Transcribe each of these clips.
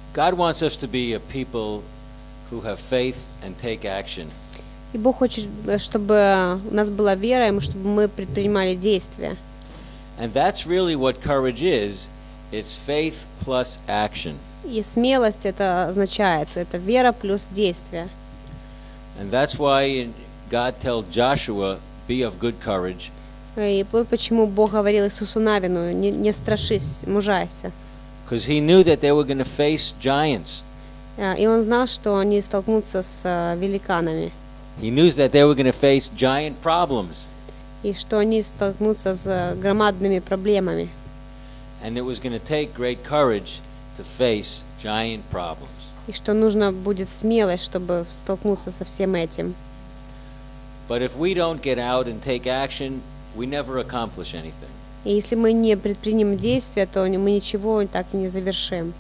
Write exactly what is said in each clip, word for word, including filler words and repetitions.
God wants us to be a people who have faith and take action. И Бог хочет, чтобы у нас была вера, и чтобы мы предпринимали действия. And that's really what courage is. It's faith plus action. И смелость это означает, это вера плюс действие. And that's why God told Joshua, be of good courage. И вот почему Бог говорил Иисусу Навину, не, не страшись, мужайся. Because he knew that they were going to face giants. И он знал, что они столкнутся с великанами. He knew that they were going to face giant problems. И что они столкнутся с громадными проблемами. And it was going to take great courage to face giant problems. И что нужно будет смелость, чтобы столкнуться со всем этим. But if we don't get out and take action, we never accomplish anything. И если мы не предпримем действия, то мы ничего так и не завершим.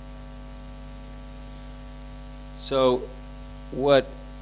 So, what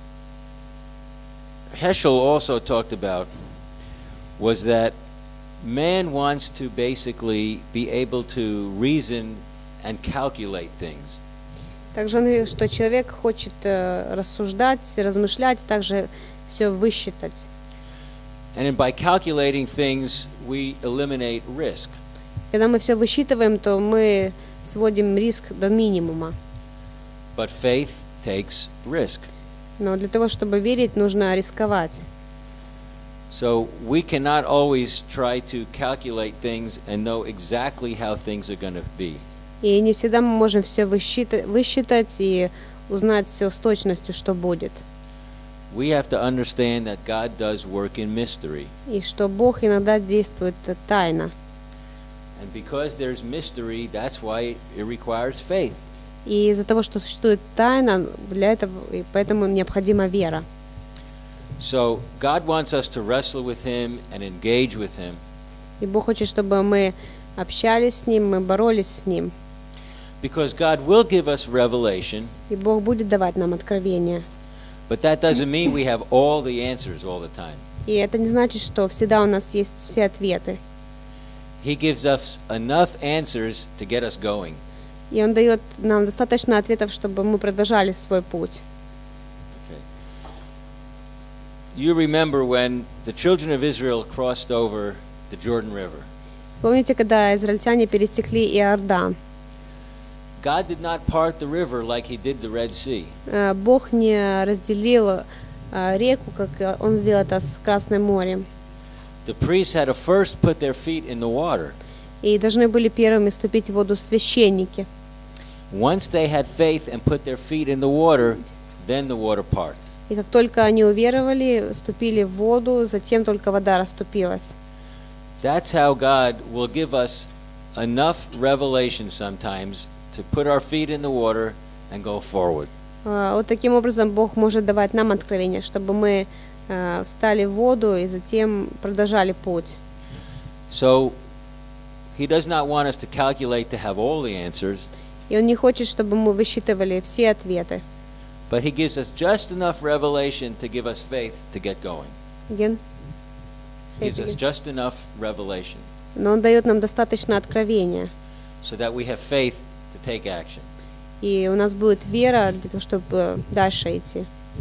Heschel also talked about was that man wants to basically be able to reason and calculate things. Также он говорил, что человек хочет рассуждать, размышлять, также все высчитать. And by calculating things, we eliminate risk. Когда мы все высчитываем, то мы сводим риск до минимума. But faith takes risk. Но для того, чтобы верить, нужно рисковать. So we cannot always try to calculate things and know exactly how things are going to be. И не всегда мы можем все высчитать, высчитать и узнать все с точностью, что будет. We have to understand that God does work in mystery. И что Бог иногда действует тайно. And because there's mystery, that's why it requires faith. И из-за того, что существует тайна, для этого и поэтому необходима вера. So God wants us to wrestle with Him and engage with Him. И Бог хочет, чтобы мы общались с Ним, мы боролись с Ним. Because God will give us revelation. И Бог будет давать нам откровения. But that doesn't mean we have all the answers all the time. И это не значит, что всегда у нас есть все ответы. He gives us enough answers to get us going. И Он дает нам достаточно ответов, чтобы мы продолжали свой путь. Okay. You remember when the children of Israel crossed over the Jordan River. Помните, когда израильтяне пересекли Иордан? God did not part the river like He did the Red Sea. Бог не разделил реку, как Он сделал это с Красным морем. The priests had to first put their feet in the water. И должны были первыми ступить в воду священники. Once they had faith and put their feet in the water, then the water parted. И как только они уверовали, ступили в воду, затем только вода расступилась. That's how God will give us enough revelation sometimes to put our feet in the water and go forward. Вот таким образом Бог может давать нам откровения, чтобы мы встали в воду и затем продолжали путь. So He does not want us to calculate to have all the answers. И Он не хочет, чтобы мы высчитывали все ответы. But He gives us just enough revelation to give us faith to get going. Again? He gives us just enough revelation. Но Он дает нам достаточно откровения. So that we have faith to take action. И у нас будет вера для того, чтобы дальше идти.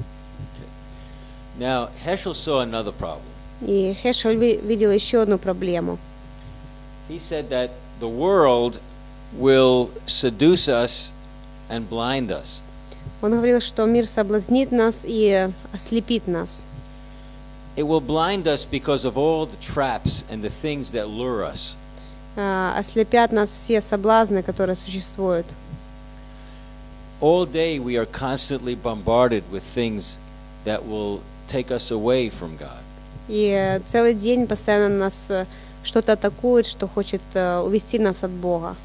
Now, Heschel saw another problem. И Хешель видел еще одну проблему. He said that the world will seduce us and blind us. Он говорил, что мир соблазнит нас и ослепит нас. It will blind us because of all the traps and the things that lure us. Ослепят нас все соблазны, которые существуют. All day we are constantly bombarded with things that will take us away from God. И целый день постоянно нас что-то атакует, что хочет увести нас от Бога.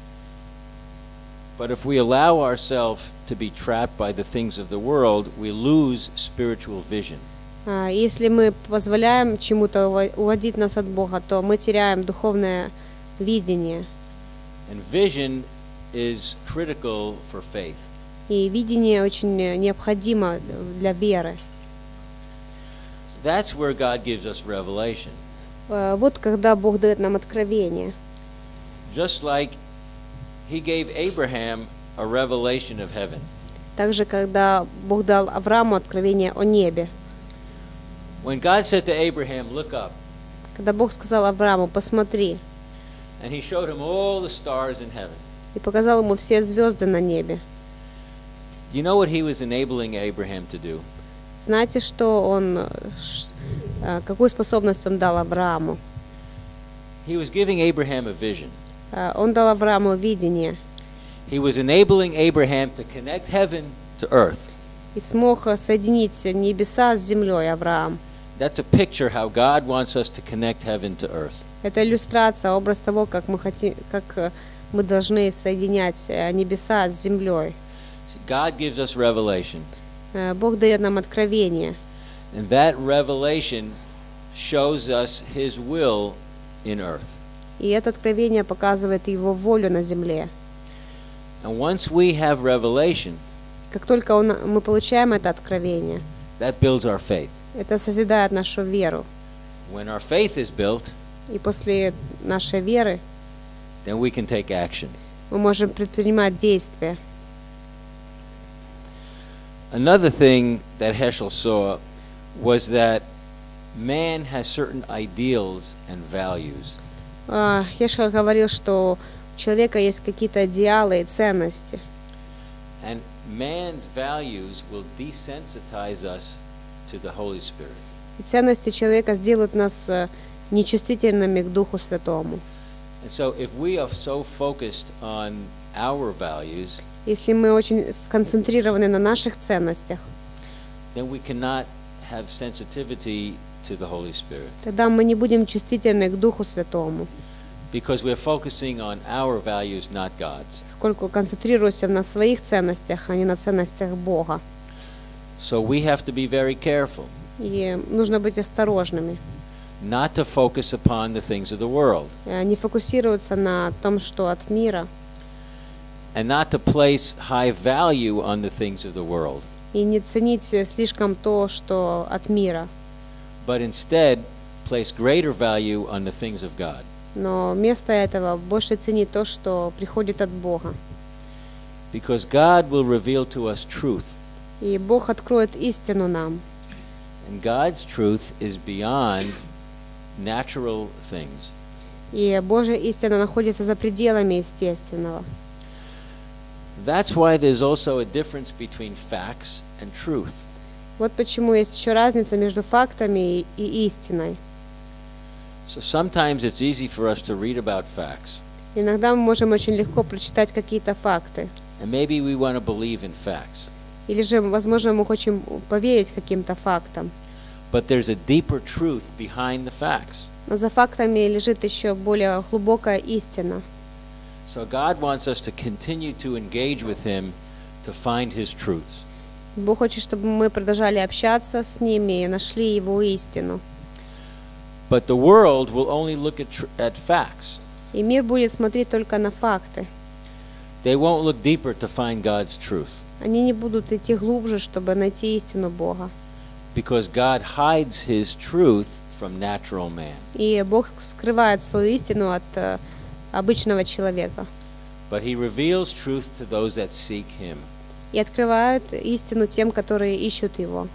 But if we allow ourselves to be trapped by the things of the world, we lose spiritual vision. Если мы позволяем чему-то уводить нас от Бога, то мы теряем духовное видение. And vision is critical for faith. И видение очень необходимо для веры. So that's where God gives us revelation. Вот когда Бог дает нам откровение. Just like He gave Abraham a revelation of heaven. Также, когда Бог дал Аврааму откровение о небе. When God said to Abraham, "Look up," Когда Бог сказал Аврааму, посмотри, and he showed him all the stars in heaven. и показал ему все звезды на небе. You know what he was enabling Abraham to do? Знаете, что он, э, ш- э, какую способность он дал Аврааму? He was giving Abraham a vision. Э, Он дал Аврааму видение He was enabling Abraham to connect heaven to earth. и смог э, соединить небеса с землей, Авраам. That's a picture how God wants us to connect heaven to earth. Это иллюстрация, образ того, как мы хотим, как э, мы должны соединять э, небеса с землей. See, God gives us revelation, Э, Бог дает нам откровение, and that revelation shows us His will in earth. и это откровение показывает Его волю на земле. And once we have revelation, Как только он, мы получаем это откровение, that builds our faith. это созидает нашу веру. When our faith is built, И после нашей веры then we can take action. мы можем предпринимать действия. Another thing that Heschel saw was that man has certain ideals and values. А, Хешел говорил, что у человека есть какие-то идеалы и ценности. And man's values will desensitize us to the Holy Spirit. И ценности человека сделают нас э, нечувствительными к Духу Святому. And so if we are so focused on our values, Если мы очень сконцентрированы на наших ценностях, then we cannot have sensitivity to the Holy Spirit. тогда мы не будем чувствительны к Духу Святому, Because we're focusing on our values, not God's. поскольку концентрируемся на своих ценностях, а не на ценностях Бога. So we have to be very careful И нужно быть осторожными, not to focus upon the things of the world э, не фокусироваться на том, что от мира, and not to place high value on the things of the world, и не ценить слишком то, что от мира, but instead place greater value on the things of God. но вместо этого больше ценить то, что приходит от Бога. Because God will reveal to us truth, И Бог откроет истину нам. and God's truth is beyond natural things. И Божья истина находится за пределами естественного. That's why there's also a difference between facts and truth. Вот почему есть еще разница между фактами и, и истиной. So sometimes it's easy for us to read about facts, Иногда мы можем очень легко прочитать какие-то факты. and maybe we want to believe in facts. Или же, возможно, мы хотим поверить каким-то фактам. But there's a deeper truth behind the facts. Но за фактами лежит еще более глубокая истина. So God wants us to continue to engage with Him to find His truths. Бог хочет, чтобы мы продолжали общаться с ними и нашли Его истину. But the world will only look at, tr- at facts. И мир будет смотреть только на факты. They won't look deeper to find God's truth. Они не будут идти глубже, чтобы найти истину Бога. Because God hides His truth from natural man. И Бог скрывает свою истину от э, обычного человека. But He reveals truth to those that seek Him. И открывает истину тем, которые ищут Его.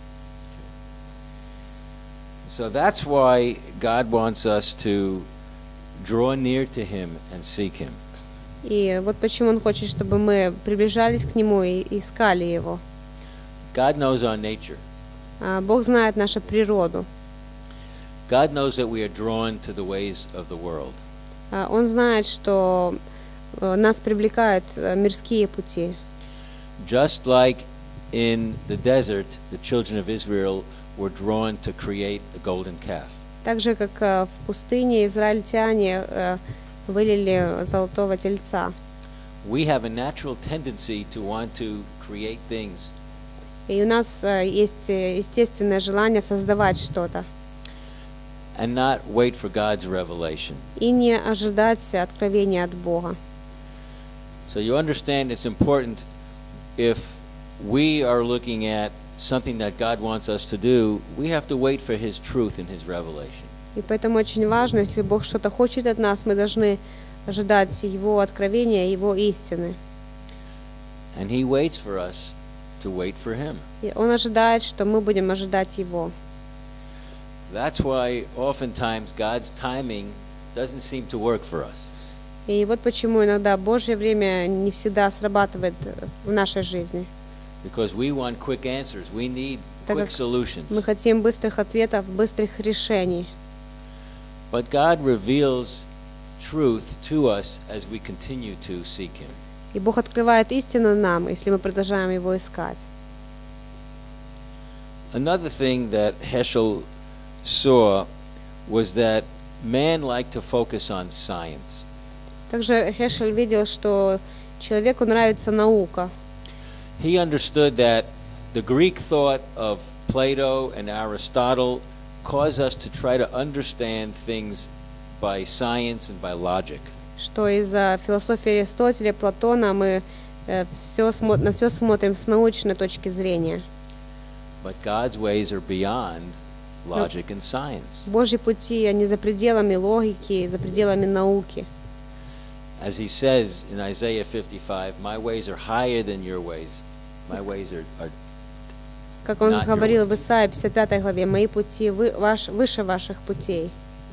So that's why God wants us to draw near to Him and seek Him. И вот почему Он хочет, чтобы мы приближались к Нему и искали Его. God knows our nature. А Бог знает нашу природу. God knows that we are drawn to the ways of the world. А Он знает, что э, нас привлекают э, мирские пути. Just like in the desert, the children of Israel were drawn to create a golden calf. Так же, как э, в пустыне израильтяне э, вылили золотого тельца. We have a natural tendency to want to create things, И у нас э, есть э, естественное желание создавать что-то. and not wait for God's revelation. И не ожидать откровения от Бога. So you understand it's important if we are looking at something that God wants us to do, we have to wait for His truth and His revelation. И поэтому очень важно, если Бог что-то хочет от нас, мы должны ожидать Его откровения, Его истины. And He waits for us to wait for Him. И Он ожидает, что мы будем ожидать Его. That's why oftentimes God's timing doesn't seem to work for us. И вот почему иногда Божье время не всегда срабатывает в нашей жизни. Because we want quick answers. We need Так quick как solutions. мы хотим быстрых ответов, быстрых решений. But God reveals truth to us as we continue to seek Him. И Бог открывает истину нам, если мы продолжаем Его искать. Another thing that Heschel saw was that man liked to focus on science. Также Хешель видел, что человеку нравится наука. He understood that the Greek thought of Plato and Aristotle caused us to try to understand things by science and by logic. Что из-за философии Аристотеля, Платона мы э, всё смо- на все смотрим с научной точки зрения. But God's ways are beyond logic and science. Божьи пути, они за пределами логики, за пределами науки. As he says in Isaiah fifty-five, my ways are higher than your ways. My ways are, are Как он Not your говорил ways. в Исаии пятьдесят пятой главе, «Мои пути вы, ваш, выше ваших путей».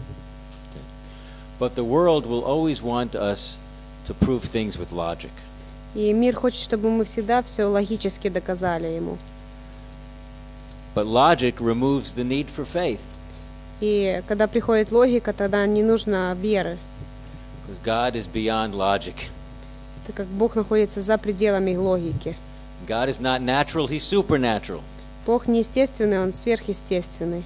But the world will always want us to prove things with logic. И мир хочет, чтобы мы всегда все логически доказали ему. But logic removes the need for faith, И когда приходит логика, тогда не нужно веры, because God is beyond logic. так как Бог находится за пределами логики. God is not natural, He's supernatural. Бог не естественный, Он сверхъестественный.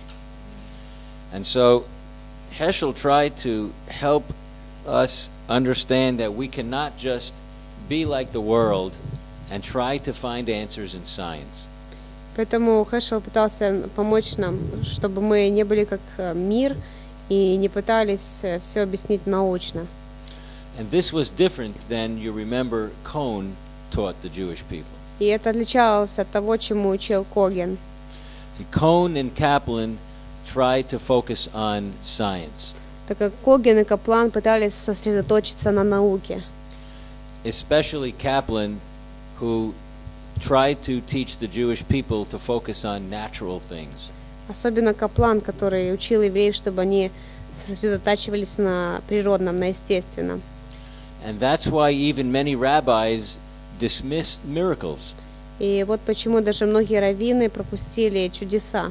And so Heschel tried to help us understand that we cannot just be like the world and try to find answers in science. Поэтому Хешел пытался помочь нам, чтобы мы не были как э, мир и не пытались все объяснить научно. And this was different than, you remember, Cohn taught the Jewish people. И это отличалось от того, чему учил Коген. See, Cohn and Kaplan tried to focus on science, Так как Коген и Каплан пытались сосредоточиться на науке. especially Kaplan, who tried to teach the Jewish people to focus on natural things. Особенно Каплан, который учил евреев, чтобы они сосредотачивались на природном, на естественном. And that's why even many rabbis dismissed miracles. И вот почему даже многие раввины пропустили чудеса.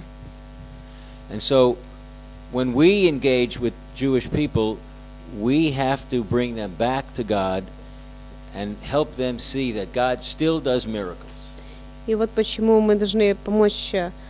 And so when we engage with Jewish people, we have to bring them back to God and help them see that God still does miracles. И вот почему мы должны помочь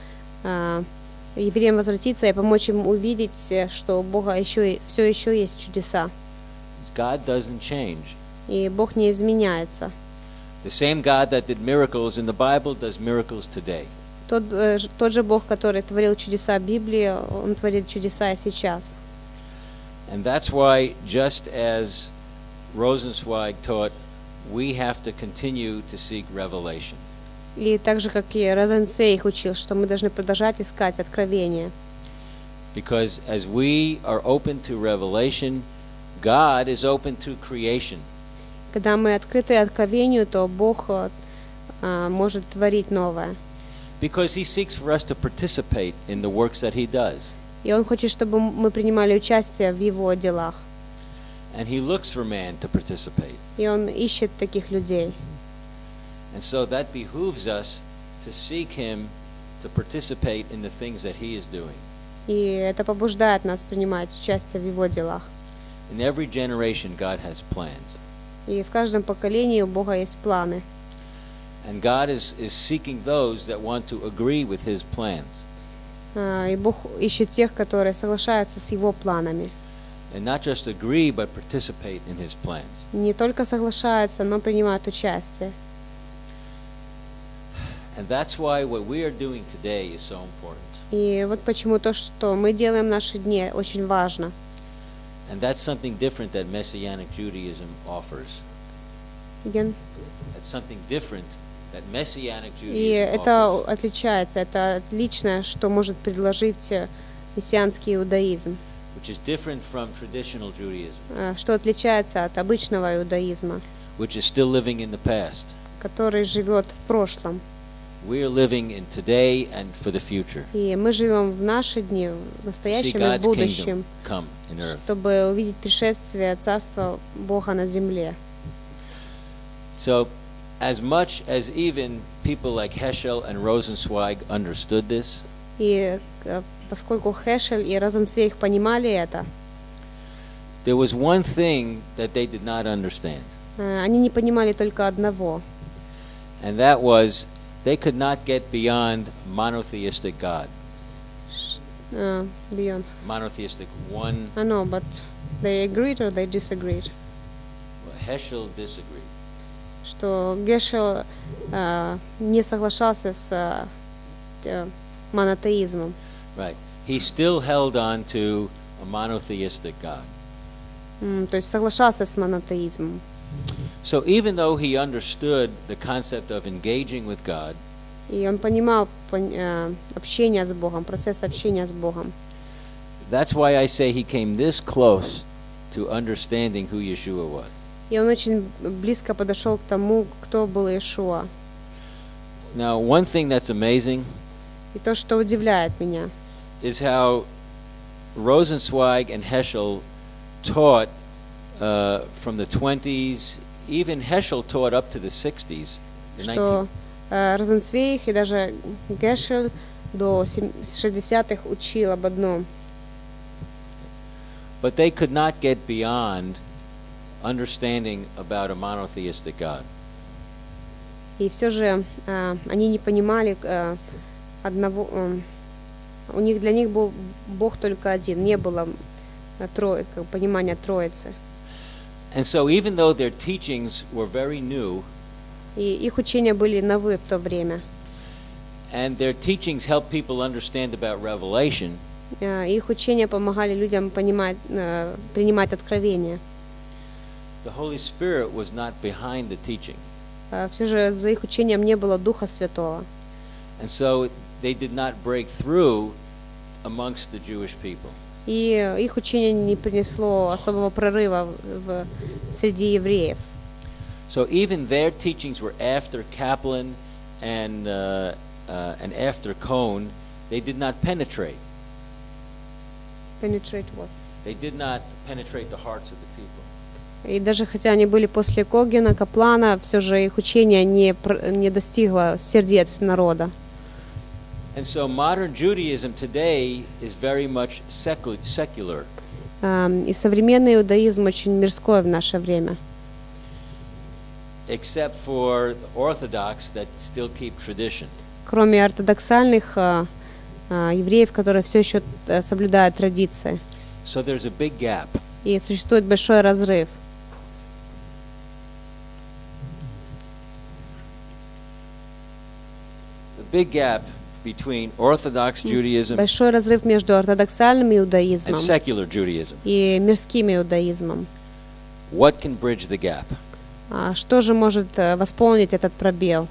э, евреям возвратиться и помочь им увидеть, э, что у Бога еще, все еще есть чудеса. God doesn't change. И Бог не изменяется. The same God that did miracles in the Bible does miracles today. Тот, э, ж- тот же Бог, который творил чудеса в Библии, Он творит чудеса и сейчас. And that's why, just as Rosenzweig taught, we have to continue to seek revelation. И так же, как и Розенцвейг учил, что мы должны продолжать искать откровения. Because as we are open to revelation, God is open to creation. Когда мы открыты откровению, то Бог э, э, может творить новое. Because He seeks for us to participate in the works that He does. И Он хочет, чтобы мы принимали участие в Его делах. And He looks for man to participate. И Он ищет таких людей. And so that behooves us to seek Him to participate in the things that He is doing. И это побуждает нас принимать участие в Его делах. In every generation, God has plans. И в каждом поколении у Бога есть планы. And God is, is seeking those that want to agree with His plans. А, И Бог ищет тех, которые соглашаются с Его планами. And not just agree, but participate in His plans. Не только соглашаются, но принимают участие. And that's why what we are doing today is so important. И вот почему то, что мы делаем в наши дни, очень важно. And that's something different that Messianic Judaism offers. Again. That's something different that Messianic И Judaism это offers, отличается, это отличное, что может предложить э, мессианский иудаизм, which is different from traditional Judaism, э, что отличается от обычного иудаизма, which is still living in the past. который живет в прошлом. We are living in today and for the future. И мы живем в наши дни, в To see настоящем и в God's будущем, kingdom come in earth. чтобы увидеть пришествие Царства Бога на земле. So, as much as even people like Heschel and Rosenzweig understood this, И э, поскольку Хешель и Розенцвейг понимали это, there was one thing that they did not understand, э, они не понимали только одного. and that was they could not get beyond monotheistic God. Uh, beyond. Monotheistic, one. I know, but they agreed or they disagreed. Well, Heschel disagreed. Что Гешел uh, не соглашался с uh, uh, монотеизмом. Right. He still held on to a monotheistic God. Mm, то есть соглашался с монотеизмом. So even though he understood the concept of engaging with God, И он понимал пон- uh, общение с Богом, процесс общения с Богом. that's why I say he came this close to understanding who Yeshua was. И он очень близко подошел к тому, кто был Иешуа. Now, one thing that's amazing И то, что удивляет меня, is how Rosenzweig and Heschel taught uh, from the twenties, even Heschel taught up to the sixties, the что э, Розенцвейг и даже Гешель до сем- шестидесятых учил об одном. but they could not get beyond understanding about a monotheistic God. И все же э, они не понимали э, одного. э, у них для них был Бог только один, не было э, тро- как бы понимания Троицы. And so even though their teachings were very new, И их учения были новы в то время. and their teachings helped people understand about Revelation, Э, их учения помогали людям понимать, э, принимать откровения. the Holy Spirit was not behind the teaching. Э, все же за их учением не было Духа Святого. And so they did not break through amongst the Jewish people. И их учение не принесло особого прорыва в, в- среди евреев. So even their teachings were after Kaplan and, uh, uh, and after Cohn, they did not penetrate. Penetrate what? They did not penetrate the hearts of the people. И даже хотя они были после Когена, Каплана, все же их учение не, пр- не достигло сердец народа. And so modern Judaism today is very much secu- secular. Эм, И современный иудаизм очень мирской в наше время. Except for the Orthodox that still keep tradition. Кроме ортодоксальных э, э, евреев, которые все еще э, соблюдают традиции. So there's a big gap. И существует большой разрыв. The big gap between Orthodox Judaism Большой разрыв между ортодоксальным and иудаизмом secular Judaism. и мирским иудаизмом. What can bridge the gap? А что же может э, восполнить этот пробел?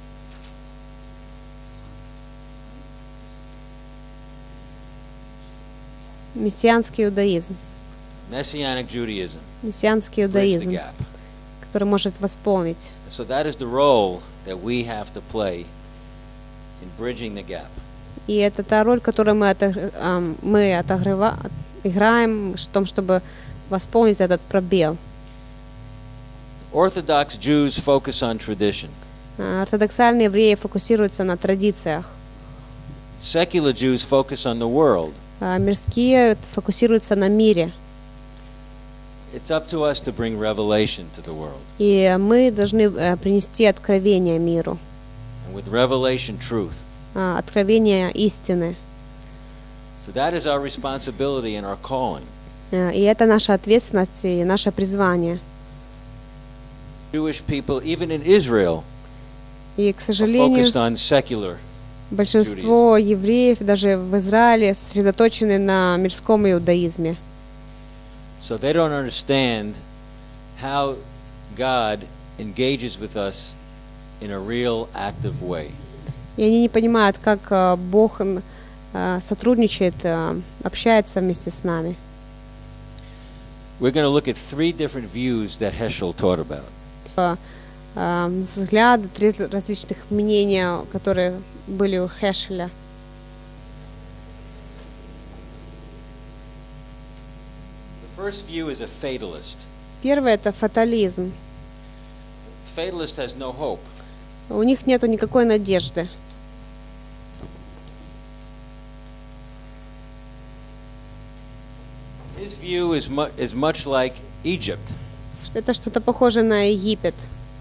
Мессианский иудаизм. Messianic Judaism. Мессианский Bridge the иудаизм, gap. который может восполнить. So that is the role that we have to play in bridging the gap. И это та роль, которую мы, отог- ам, мы отогрева- от- играем в том, чтобы восполнить этот пробел. Orthodox Jews focus on tradition. А, Ортодоксальные евреи фокусируются на традициях, Secular Jews focus on the world. а мирские фокусируются на мире. It's up to us to bring revelation to the world. И мы должны э, принести откровение миру, And with revelation, truth. а, откровение истины. So that is our responsibility and our calling. Э, И это наша ответственность и наше призвание. Jewish people, even in Israel, И, к are сожалению, focused on secular. большинство евреев даже в Израиле сосредоточены на мирском иудаизме. So they don't understand how God engages with us in a real active way. И они не понимают, как э, Бог н- э, сотрудничает, э, общается вместе с нами. We're going to look at three different views that Heschel taught about. Э, а, взгляды, три различных мнения, которые были у Хешеля. The first view is a fatalist. Первое — это фатализм. Fatalist has no hope. У них нету никакой надежды. His view is, mu- is much like Egypt. Это что-то похоже на Египет.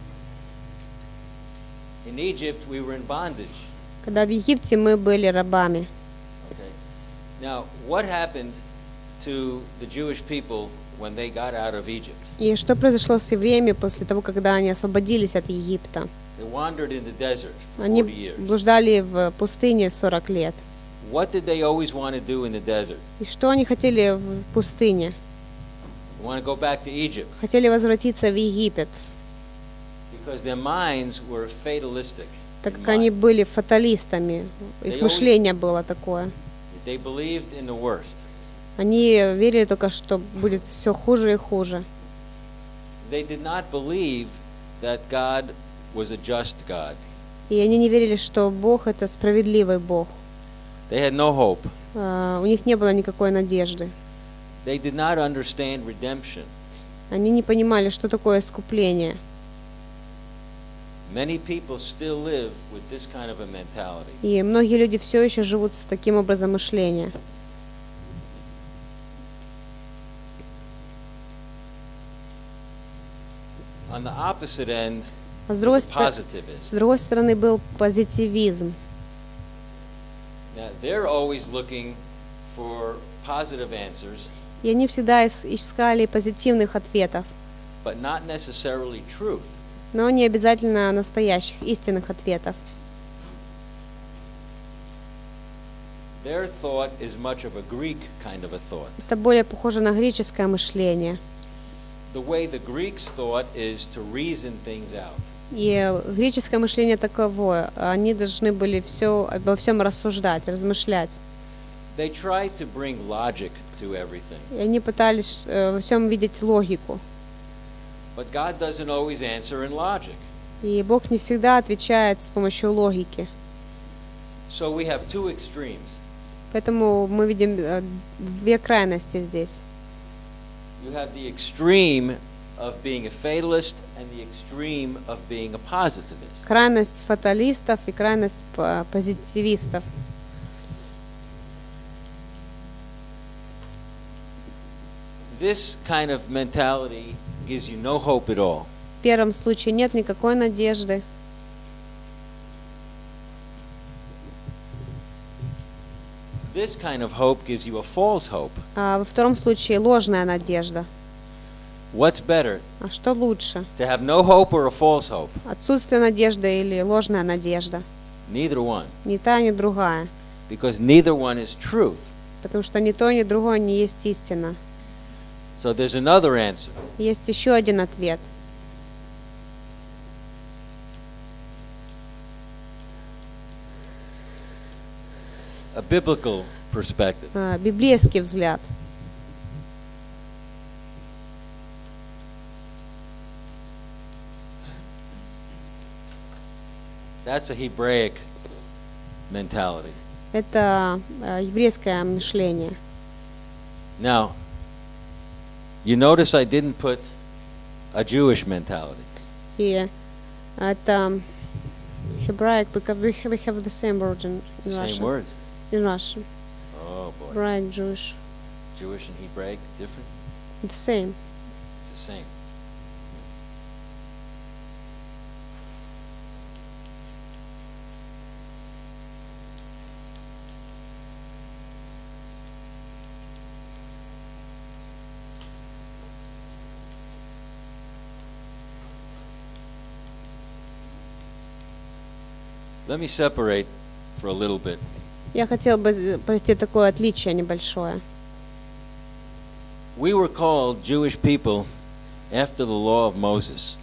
In Egypt, we were in bondage. Когда в Египте мы были рабами. Okay. Now, what happened to the Jewish people when they got out of Egypt? И что произошло с евреями после того, когда они освободились от Египта? They wandered in the desert for Они forty years. блуждали в пустыне сорок лет. What did they always want to do in the desert? И что они хотели в пустыне? They want to go back to Egypt Хотели возвратиться в Египет, because their minds were fatalistic. так in как они mind. были фаталистами. They Их always- мышление было такое. They believed in the worst. Они верили только, что будет все хуже и хуже. They did not believe that God was a just God. И они не верили, что Бог — это справедливый Бог. They had no hope. А, у них не было никакой надежды. They did not understand redemption. Они не понимали, что такое искупление. Many people still live with this kind of a mentality. И многие люди все еще живут с таким образом мышления. On the opposite end А с is другой, a стор- с positivist. другой стороны был позитивизм. Now, they're always looking for positive answers, И они всегда ис- искали позитивных ответов, but not necessarily truth. но не обязательно настоящих, истинных ответов. Their thought is much of a Greek kind of a thought. Это более похоже на греческое мышление. The way the Greeks thought is to reason things out. И греческое мышление таковое. Они должны были все, обо всем рассуждать, размышлять. They tried to bring logic to everything, И они пытались э, во всем видеть логику. but God doesn't always answer in logic. И Бог не всегда отвечает с помощью логики. So we have two extremes. Поэтому мы видим э, две крайности здесь. You have the extreme of being a fatalist and the extreme of being a positivist. Крайность фаталистов и крайность по- позитивистов. This kind of mentality gives you no hope at all. В первом случае нет никакой надежды. This kind of hope gives you a false hope. А во втором случае ложная надежда. What's better, А что лучше? to have no hope or a false hope? Отсутствие надежды или ложная надежда? Neither one, Ни та, ни другая. because neither one is truth. Потому что ни то, ни другое не есть истина. So there's another answer. Есть еще один ответ. A biblical perspective. А, библейский взгляд. That's a Hebraic mentality. Это а, еврейское мышление. Now, you notice I didn't put a Jewish mentality. И это Hebraic, because we have, we have the same word in, It's in the same Russian. words. In Russian. Oh boy. Right, Jewish. Jewish and Hebraic, different? The same. It's the same. Let me separate for a little bit. Я хотел бы провести такое отличие небольшое. We were called Jewish people after the law of Moses.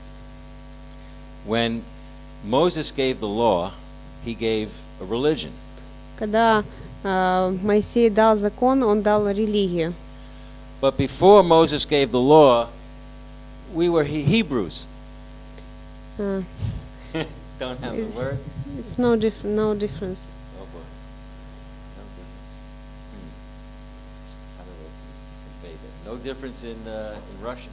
When Moses gave the law, he gave a religion. Когда э, Моисей дал закон, он дал религию. But before Moses gave the law, we were he- Hebrews. Uh, Don't have the word? it's no dif- no difference. Oh boy. No difference. Hmm. How do I convey that? No difference in, uh, in Russian.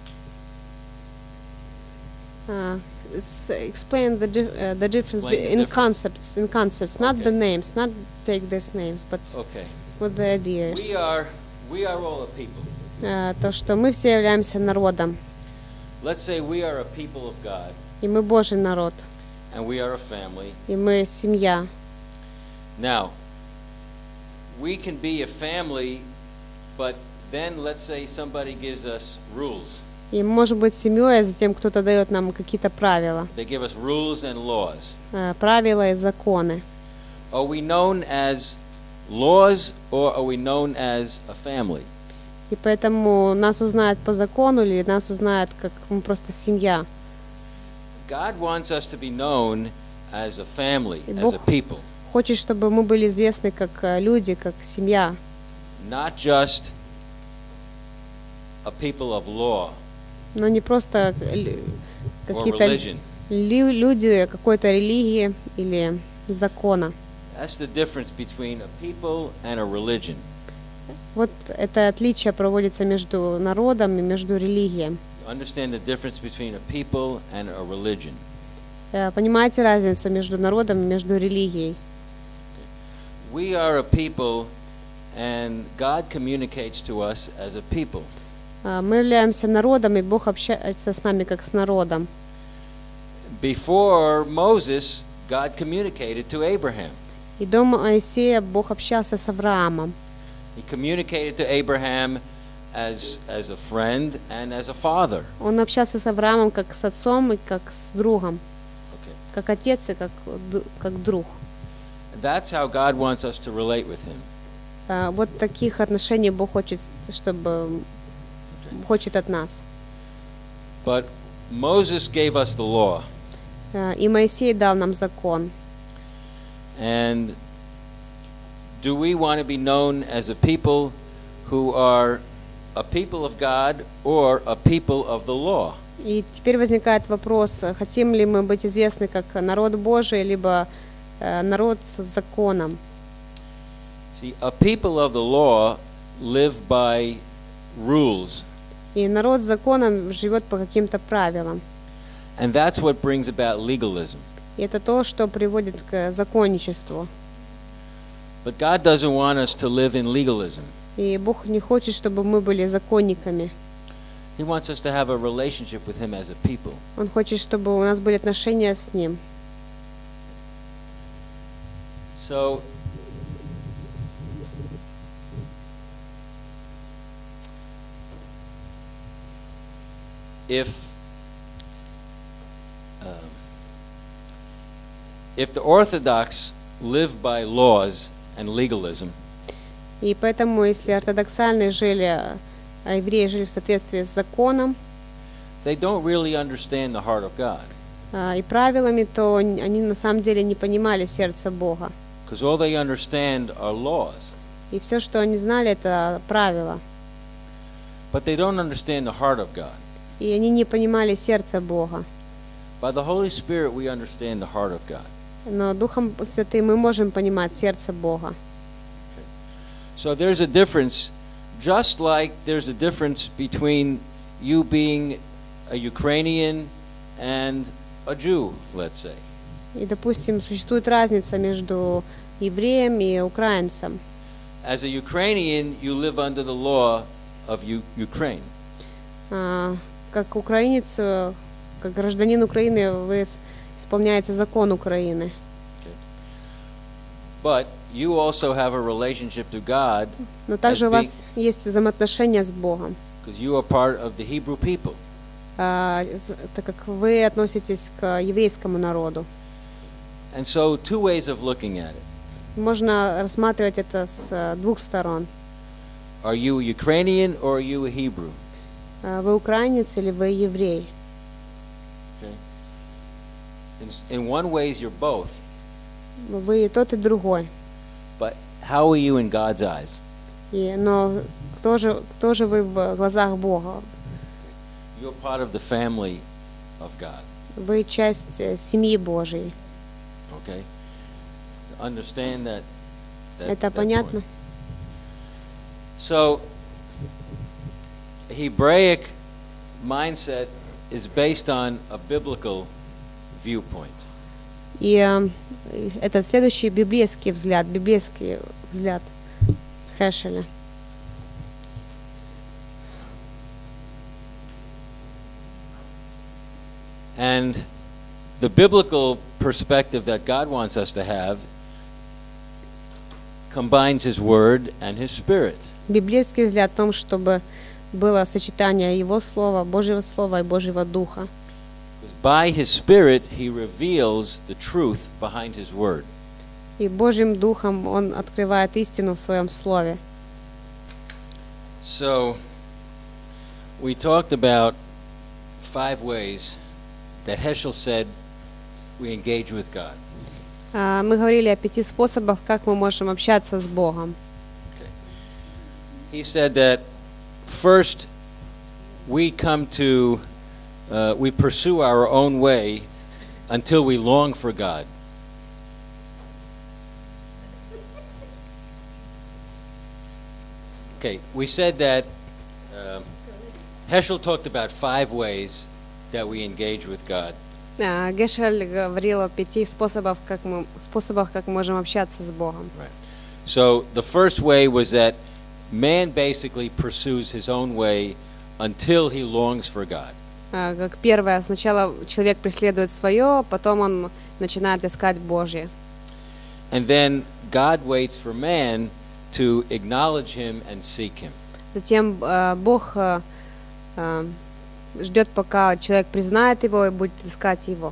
Uh, s- explain the di- uh, the difference Explain be- the in difference. concepts, in concepts, not Okay. the names, not take these names, but Okay. what the ideas. We are, we are all a people. Uh, то, что мы все являемся народом, Let's say we are a people of God, и мы Божий народ, and we are a family. и мы семья. Now, we can be a family, but then let's say somebody gives us rules. И мы можем быть семьей, а затем кто-то дает нам какие-то правила, They give us rules and laws. э, правила и законы. Are we known as laws or are we known as a family? И поэтому нас узнают по закону или нас узнают как мы просто семья. God wants us to be known as a family, И as a Бог people, хочет, чтобы мы были известны как э, люди, как семья. not just a people of law Но не просто э, лю- or какие-то religion. лю- люди какой-то религии или закона. That's the difference between a people and a religion. Вот это отличие проводится между народом и между религией. Understand the difference between a people and a religion. Э, Понимаете разницу между народом и между религией? We are a people, and God communicates to us as a people. Э, Мы являемся народом, и Бог общается с нами как с народом. Before Moses, God communicated to Abraham. И до Моисея Бог общался с Авраамом. He communicated to Abraham as, as a friend and as a father. Он общался с Авраамом как с отцом и как с другом, Okay. как отец и как, д- как друг. That's how God wants us to relate with Him. Э, Вот таких отношений Бог хочет, чтобы хочет от нас. But Moses gave us the law, Э, И Моисей дал нам закон. and do we want to be known as a people who are a people of God or a people of the law? И теперь возникает вопрос, э, хотим ли мы быть известны как народ Божий, либо э, народ с законом. See, a people of the law live by rules, И народ с законом живет по каким-то правилам. and that's what brings about legalism. И это то, что приводит к законничеству. But God doesn't want us to live in legalism. И Бог не хочет, чтобы мы были законниками. He wants us to have a relationship with Him as a people. Он хочет, чтобы у нас были отношения с Ним. So, if um, if the Orthodox live by laws and legalism, И поэтому, если ортодоксальные жили, а евреи жили в соответствии с законом they don't really understand the heart of God, а, и правилами, то н- они на самом деле не понимали сердца Бога. because all they understand are laws, И все, что они знали, это правила. but they don't understand the heart of God. И они не понимали сердца Бога. By the Holy Spirit, we understand the heart of God. Но Духом Святым мы можем понимать сердце Бога. So there's a difference, just like there's a difference between you being a Ukrainian and a Jew, let's say. И, допустим, существует разница между евреем и украинцем. As a Ukrainian, you live under the law of U- Ukraine. А, Как украинец, э, как гражданин Украины, вы с- исполняете закон Украины. But you also have a relationship to God Но также у being- вас есть взаимоотношения с Богом, because you are part of the Hebrew people. а, с- так как вы относитесь к еврейскому народу. And so, two ways of looking at it. Можно рассматривать это с э, двух сторон. Are you a Ukrainian or are you a Hebrew? А, Вы украинец или вы еврей? Okay. In, s- in one ways, you're both. Вы и тот, и другой. But how are you in God's eyes? И, но кто же, кто же вы в глазах Бога? You're part of the family of God. Вы часть э, семьи Божьей. Okay? Understand that. that Это that понятно? point. So, Hebraic mindset is based on a biblical viewpoint. И э, это следующий библейский взгляд, библейский взгляд Хешеля. And the biblical perspective that God wants us to have combines His Word and His Spirit. Библейский взгляд в том, чтобы было сочетание Его Слова, Божьего Слова и Божьего Духа. By His Spirit, He reveals the truth behind His Word. И Божьим Духом Он открывает истину в Своем Слове. So, we talked about five ways that Heschel said we engage with God. А, Мы говорили о пяти способах, как мы можем общаться с Богом. He said that first we come to, uh, we pursue our own way until we long for God. Okay, we said that uh, Heschel talked about five ways that we engage with God. А, Гешель говорил о пяти способах, как мы, способах, как мы можем общаться с Богом. Right. So the first way was that man basically pursues his own way until he longs for God. А, Как первое, сначала человек преследует свое, потом он начинает искать Божье. And then God waits for man to acknowledge him and seek him. Затем э, Бог э, э, ждет, пока человек признает Его и будет искать Его.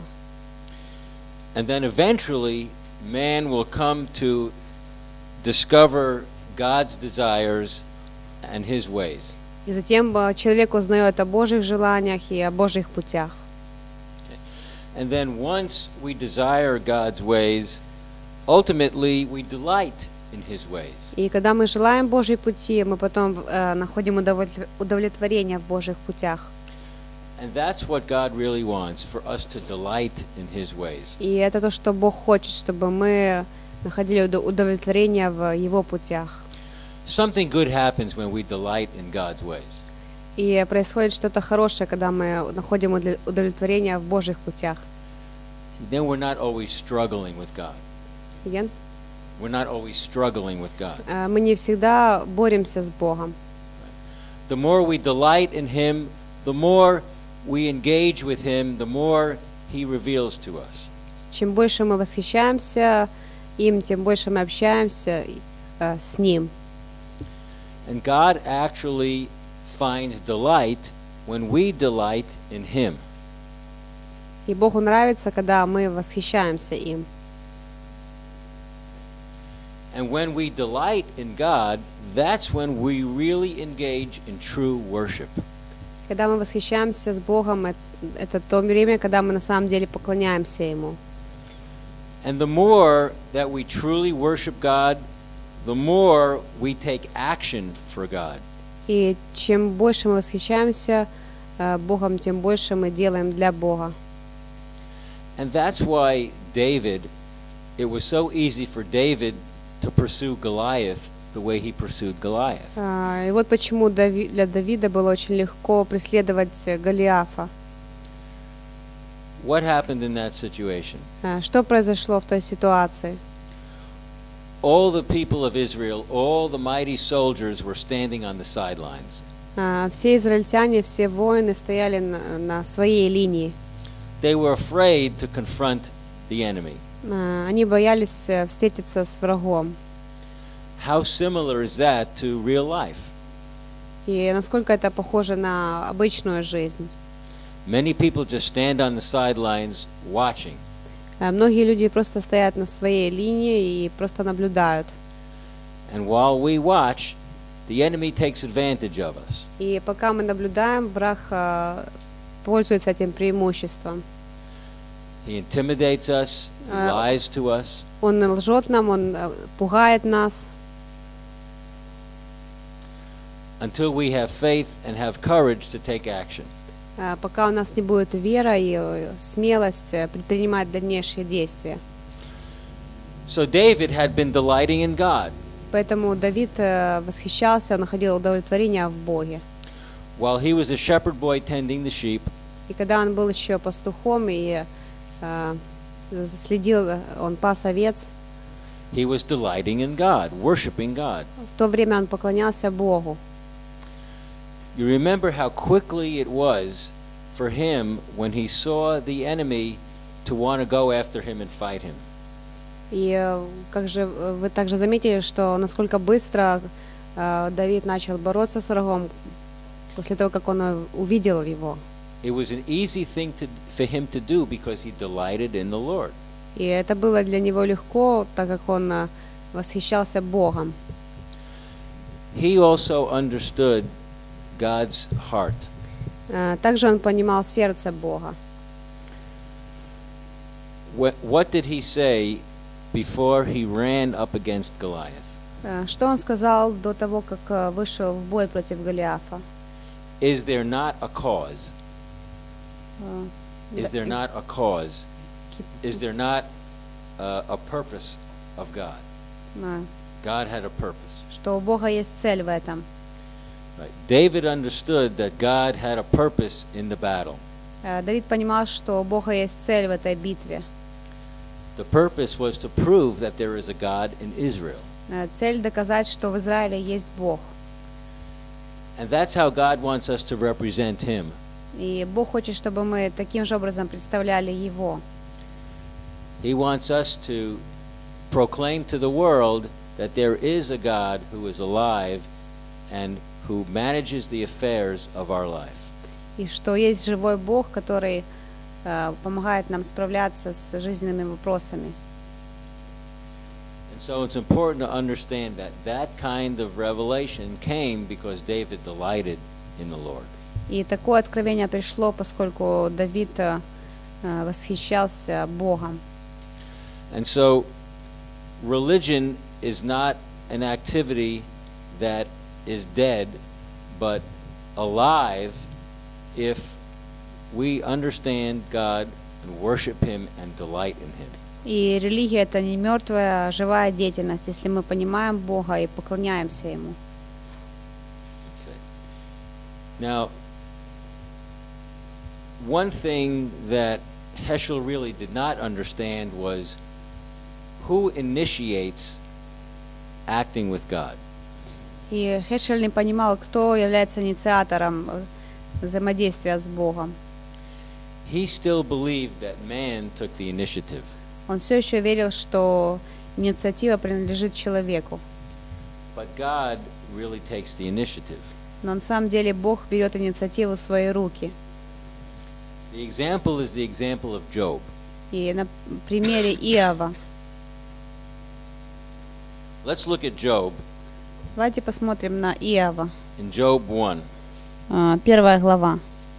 And then eventually man will come to discover God's desires and his ways. И затем э, человек узнает о Божьих желаниях и о Божьих путях. And then once we desire God's ways, ultimately we delight in his ways. И когда мы желаем Божьи пути, мы потом э, находим удовлет- удовлетворение в Божьих путях. And that's what God really wants, for us to delight in his ways. И это то, что Бог хочет, чтобы мы находили удо- удовлетворение в Его путях. Something good happens when we delight in God's ways. И происходит что-то хорошее, когда мы находим удовле- удовлетворение в Божьих путях. Then we're not always struggling with God. Again? We're not always struggling with God. Э, Мы не всегда боремся с Богом. The more we delight in him, the more we engage with him, the more he reveals to us. Чем больше мы восхищаемся им, тем больше мы общаемся э, с Ним. And God actually finds delight when we delight in him. И Богу нравится, когда мы восхищаемся им. And when we delight in God, that's when we really engage in true worship. Когда мы восхищаемся с Богом, это, это то время, когда мы на самом деле поклоняемся Ему. And the more that we truly worship God, the more we take action for God. И чем больше мы восхищаемся э, Богом, тем больше мы делаем для Бога. And that's why David, it was so easy for David to pursue Goliath the way he pursued Goliath. А, И вот почему Дави- для Давида было очень легко преследовать э, Голиафа. What happened in that situation? А, Что произошло в той ситуации? All the people of Israel, all the mighty soldiers were standing on the sidelines. А, Все израильтяне, все воины стояли на, на своей линии. They were afraid to confront the enemy. А, Они боялись э, встретиться с врагом. How similar is that to real life? И насколько это похоже на обычную жизнь. Many people just stand on the sidelines watching. А, Многие люди просто стоят на своей линии и просто наблюдают. And while we watch, the enemy takes advantage of us. И пока мы наблюдаем, враг а, пользуется этим преимуществом. He intimidates us, he Uh, lies to us, Он лжет нам, он а, пугает нас, until we have faith and have courage to take action. а, пока у нас не будет вера и э, смелость э, предпринимать дальнейшие действия. So David had been delighting in God. Поэтому Давид э, восхищался, он находил удовлетворение в Боге. While he was a shepherd boy tending the sheep, И когда он был еще пастухом и э, следил, он пас овец, he was delighting in God, worshiping God. в то время он поклонялся Богу. You remember how quickly it was for him when he saw the enemy to want to go after him and fight him. И э, как же э, вы также заметили, что насколько быстро э, Давид начал бороться с врагом после того, как он э, увидел его. It was an easy thing to, for him to do because he delighted in the Lord. И это было для него легко, так как он э, восхищался Богом. He also understood God's heart. Э, Также он понимал сердце Бога. What, what did he say before he ran up against Goliath? Э, Что он сказал до того, как э, вышел в бой против Голиафа? Is there not a cause? Э, Is there not a cause? Is there not uh, a purpose of God? э, God had a purpose. Что у Бога есть цель в этом. Right. David understood that God had a purpose in the battle. Э, Давид понимал, что у Бога есть цель в этой битве. The purpose was to prove that there is a God in Israel. Э, Цель доказать, что в Израиле есть Бог. And that's how God wants us to represent Him. И Бог хочет, чтобы мы таким же образом представляли Его. He wants us to proclaim to the world that there is a God who is alive and who manages the affairs of our life. И что есть живой Бог, который э, помогает нам справляться с жизненными вопросами. And so it's important to understand that that kind of revelation came because David delighted in the Lord. И такое откровение пришло, поскольку Давид э, восхищался Богом. And so religion is not an activity that is dead, but alive if we understand God and worship Him and delight in Him. И религия — это не мертвая, а живая деятельность, если мы понимаем Бога и поклоняемся Ему. Okay. Now, one thing that Heschel really did not understand was who initiates acting with God. И Хешель не понимал, кто является инициатором э, взаимодействия с Богом. He still believed that man took the initiative. Он все еще верил, что инициатива принадлежит человеку. But God really takes the initiative. Но на самом деле Бог берет инициативу в свои руки. The example is the example of Job. И на примере Иова. Let's look at Job Давайте посмотрим на Иова. in Job one. А, Первая глава.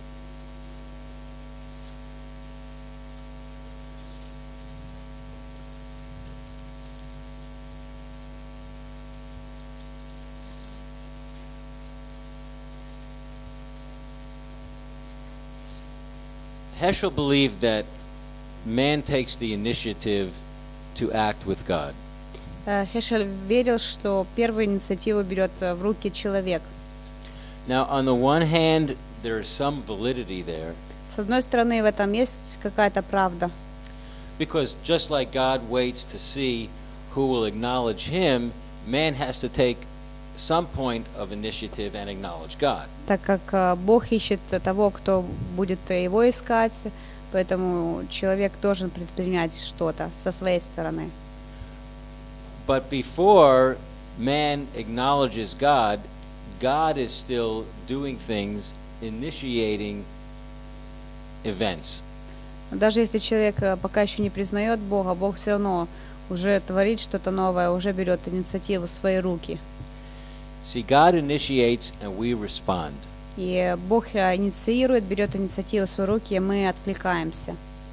Heschel believed that man takes the initiative to act with God. Э, Хешель верил, что первую инициативу берет э, в руки человек. Now, on the one hand, there is some validity there, С одной стороны, в этом есть какая-то правда. because just like God waits to see who will acknowledge Him, man has to take some point of initiative and acknowledge God. Так как э, Бог ищет того, кто будет э, его искать, поэтому человек должен предпринять что-то со своей стороны. But before man acknowledges God, God is still doing things, initiating events. Но даже если человек э, пока еще не признает Бога, Бог все равно уже творит что-то новое, уже берет инициативу в свои руки. See, God initiates and we respond. И Бог э, инициирует, берет инициативу в свои руки, и мы откликаемся.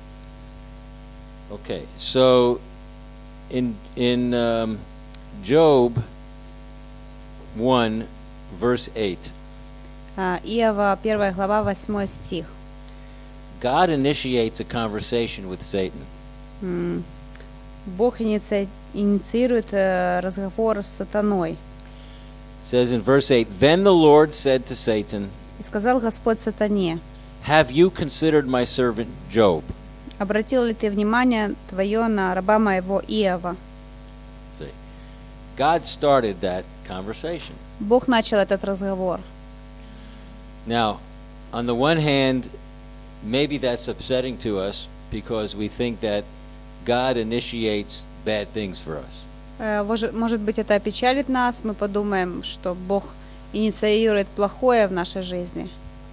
Okay, so in in um, Job one, verse eight, А, Иова, первая глава, восьмой стих. God initiates a conversation with Satan. М, Бог иници- инициирует э, разговор с сатаной. It says in verse eight, Then the Lord said to Satan, И сказал Господь сатане: Have you considered my servant Job? обратил ли ты внимание твое на раба моего Иова? See, God started that conversation. Бог начал этот разговор. Now, on the one hand, maybe that's upsetting to us because we think that God initiates bad things for us. Э, воже- Может быть, это опечалит нас, мы подумаем, что Бог инициирует плохое в нашей жизни.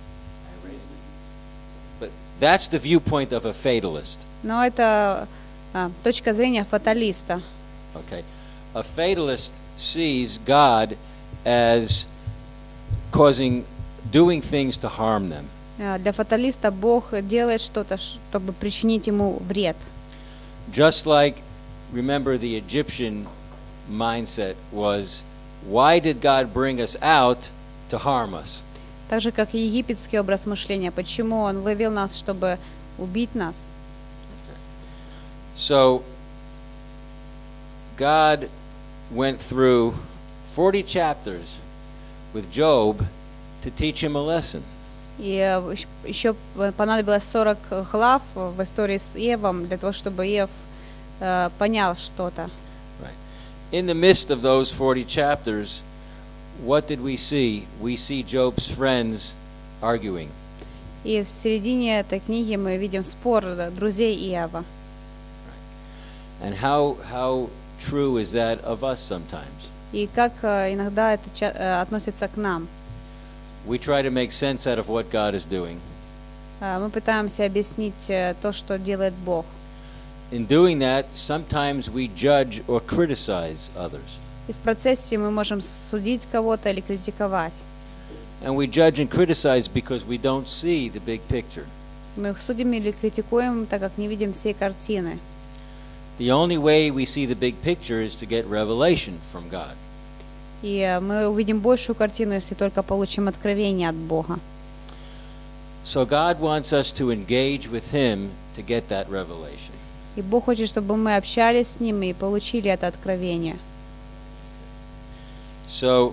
But that's the viewpoint of a fatalist. Но это а, точка зрения фаталиста. Okay, a fatalist sees God as causing, doing things to harm them. Э, Для фаталиста Бог делает что-то, чтобы причинить ему вред. Just like, remember, the Egyptian mindset was, why did God bring us out to harm us? Так же, как и египетский образ мышления. Почему Он вывел нас, чтобы убить нас? So, God went through forty chapters with Job to teach him a lesson. И э, еще понадобилось сорок глав в истории с Иовом для того, чтобы Иов э, понял что-то. In the midst of those forty chapters, what did we see? We see Job's friends arguing. И в середине этой книги мы видим спор э, друзей Иова. And how, how true is that of us sometimes? И как э, иногда это ча- э, относится к нам. We try to make sense out of what God is doing. Э, Мы пытаемся объяснить э, то, что делает Бог. In doing that, sometimes we judge or criticize others. И в процессе мы можем судить кого-то или критиковать. And we judge and criticize because we don't see the big picture. Мы их судим или критикуем, так как не видим всей картины. The only way we see the big picture is to get revelation from God. И э, мы увидим большую картину, если только получим откровение от Бога. So God wants us to engage with Him to get that revelation. И Бог хочет, чтобы мы общались с Ним и получили это откровение. So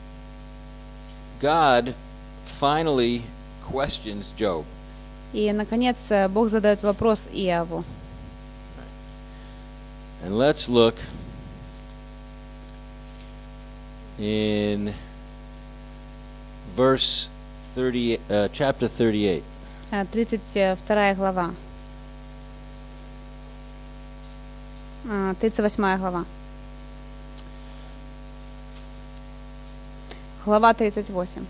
God finally questions Job. И, наконец, э, Бог задает вопрос Иову. And let's look in verse thirty, uh, chapter thirty-eight. Э, тридцать вторая глава. А, тридцать восьмая глава. Глава тридцать восемь.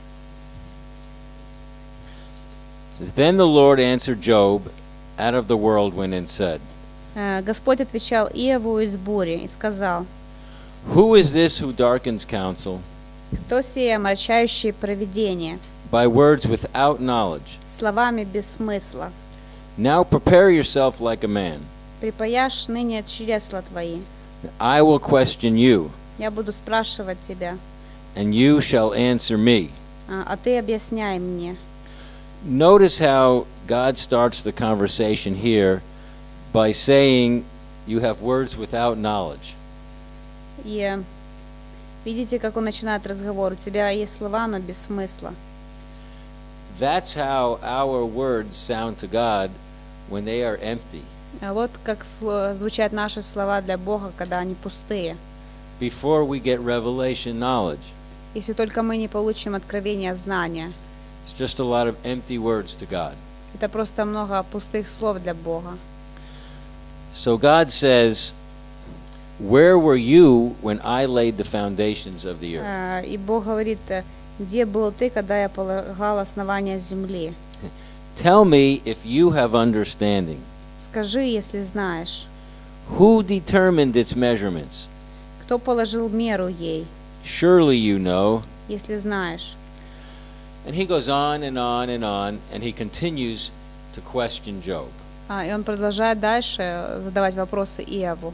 It says, Then the Lord answered Job out of the whirlwind and said, Э, Господь отвечал Иову из бури и сказал: Who is this who darkens counsel кто сей омрачающий провидение by words without knowledge? словами без смысла? Now prepare yourself like a man. Припаяшь ныне чресла твои. I will question you, Я буду спрашивать тебя, and you shall answer me. а а ты объясняй мне. Notice how God starts the conversation here by saying, You have words without knowledge. И э, видите, как он начинает разговор. У тебя есть слова, но без смысла. That's how our words sound to God when they are empty. А вот как сло- звучат наши слова для Бога, когда они пустые. Before we get revelation knowledge, Если только мы не получим откровения знания. it's just a lot of empty words to God. Это просто много пустых слов для Бога. So God says, Where were you when I laid the foundations of the earth? Э, И Бог говорит: э, где был ты, когда я полагал основания земли? Tell me if you have understanding. Скажи, если знаешь. Who determined its measurements? Кто положил меру ей, Surely you know. если знаешь? And he goes on and on and on, and he continues to question Job. А, и он продолжает дальше задавать вопросы Иову.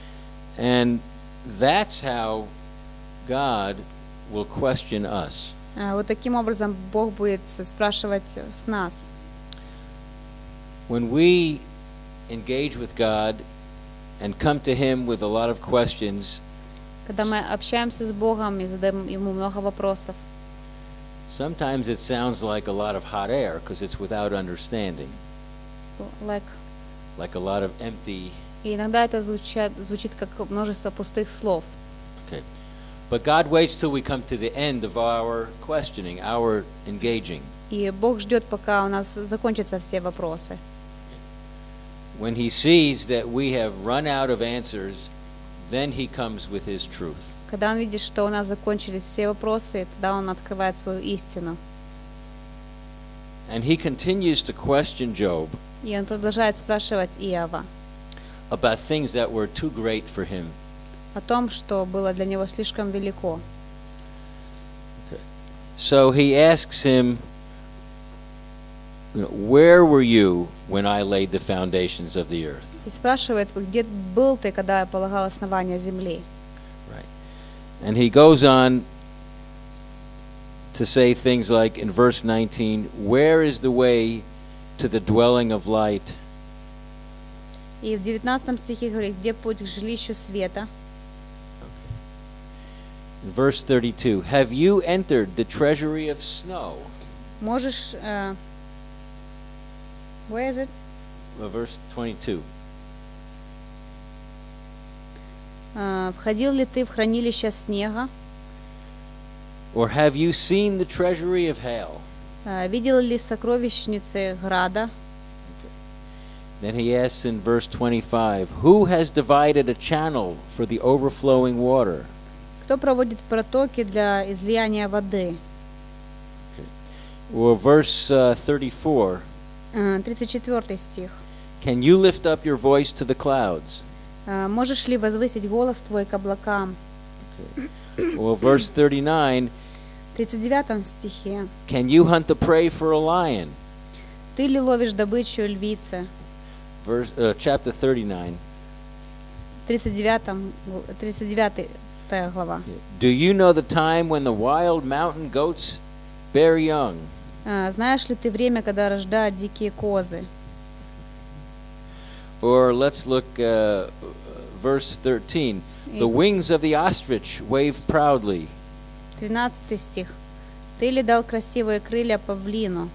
And that's how God will question us. А, Вот таким образом Бог будет спрашивать с нас. When we engage with God and come to Him with a lot of questions, Когда мы общаемся с Богом и задаем Ему много вопросов, sometimes it sounds like a lot of hot air because it's without understanding, like, like a lot of empty. и иногда это звучат, звучит как множество пустых слов. Okay. But God waits till we come to the end of our questioning, our engaging. И Бог ждет, пока у нас закончатся все вопросы. When He sees that we have run out of answers, then He comes with His truth. Когда Он видит, что у нас закончились все вопросы, тогда Он открывает свою истину. And He continues to question Job И Он продолжает спрашивать Иова about things that were too great for him. о том, что было для него слишком велико. So he asks him, you know, where were you when I laid the foundations of the earth? И спрашивает, где был ты, когда я полагал основания земли? Right. And he goes on to say things like in verse nineteen, where is the way to the dwelling of light? И в девятнадцатом стихе говорит, где путь к жилищу света? In verse thirty-two, have you entered the treasury of snow? Можешь... э, where is it? Uh, verse twenty-two. Э, входил ли ты в хранилище снега? Or have you seen the treasury of hail? Э, видел ли сокровищницы града? Then he asks in verse twenty-five, who has divided a channel for the overflowing water? Кто проводит протоки для излияния воды? Or verse uh, thirty-four, Э, тридцать четвёртый стих. can you lift up your voice to the clouds? Э, можешь ли возвысить голос твой к облакам? Or verse thirty-nine, В тридцать девятом стихе. can you hunt the prey for a lion? Ты ли ловишь добычу львицы? Verse, uh, chapter thirty-nine, В тридцать девятом, тридцать девятая глава. do you know the time when the wild mountain goats bear young? Э, знаешь ли ты время, когда рождают дикие козы? Or let's look uh, verse thirteen, the wings of the ostrich wave proudly. тринадцатый стих. Ты ли дал красивые крылья павлину?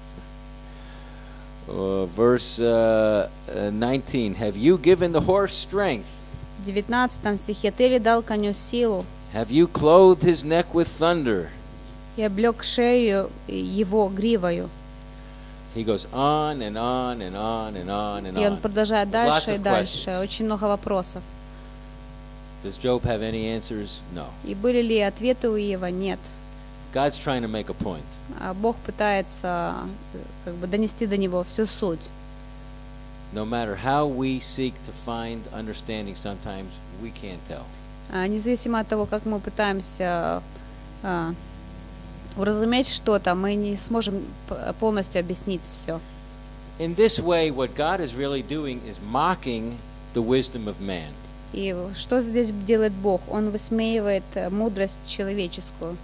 Uh, verse uh, uh, nineteen, have you given the horse strength? В девятнадцатом стихе. Ты ли дал коню силу Have you clothed his neck with thunder? и облег шею его гривою? He goes on and on and on and on and И он on. продолжает Lots дальше of и дальше. questions. Очень много вопросов. Does Job have any answers? No. И были ли ответы у Иова? Нет. God's trying to make a point. А Бог пытается э, как бы донести до него всю суть. No matter how we seek to find understanding, sometimes we can't tell. А, Независимо от того, как мы пытаемся а, уразуметь что-то, мы не сможем п- полностью объяснить все. In this way, what God is really doing is mocking the wisdom of man. И что здесь делает Бог? Он высмеивает э, мудрость человеческую.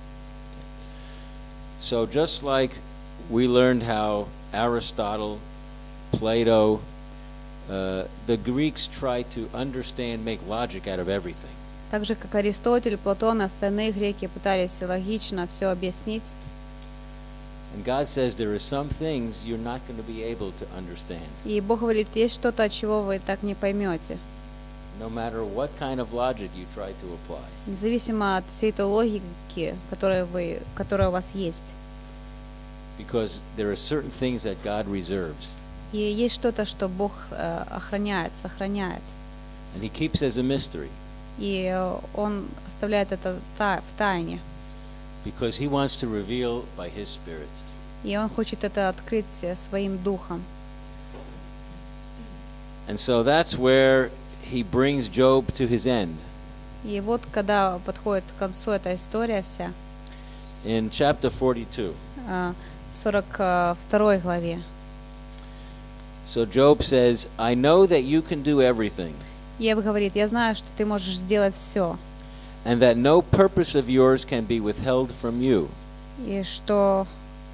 So just like we learned how Aristotle, Plato, uh, the Greeks tried to understand, make logic out of everything. Так же, как Аристотель, Платон и остальные греки пытались логично все объяснить. And God says there are some things you're not going to be able to understand. И Бог говорит, есть что-то, от чего вы так не поймете. No matter what kind of logic you try to apply. Независимо от всей той логики, которая, вы, которая у вас есть. Because there are certain things that God reserves. И есть что-то, что Бог э, охраняет, сохраняет. And He keeps as a mystery. И э, Он оставляет это та- в тайне. Because He wants to reveal by His Spirit. И Он хочет это открыть э, своим духом. And so that's where He brings Job to his end. И вот, когда подходит к концу эта история вся, In chapter forty-two. э, в сорок второй главе, So Job says, I know that you can do everything, Иов говорит, я знаю, что ты можешь сделать все, and that no purpose of yours can be withheld from you. И что...